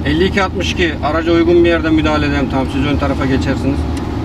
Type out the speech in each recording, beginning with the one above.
52-62 araca uygun bir yerde müdahale edelim. Tamam, siz ön tarafa geçersiniz.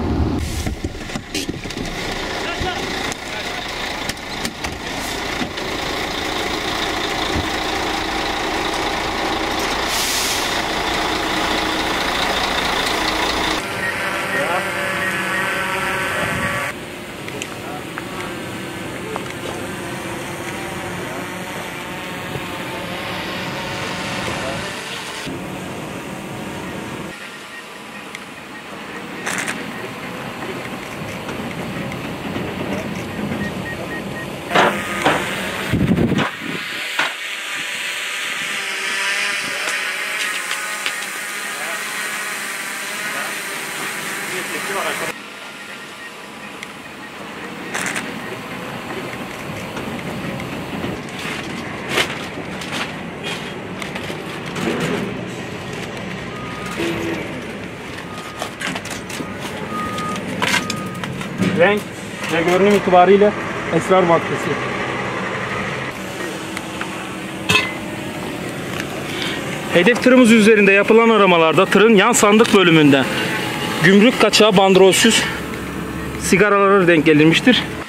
Renk ve görünüm itibariyle esrar maddesi. Hedef tırımız üzerinde yapılan aramalarda tırın yan sandık bölümünde gümrük kaçağı bandrolsüz sigaralara denk gelinmiştir.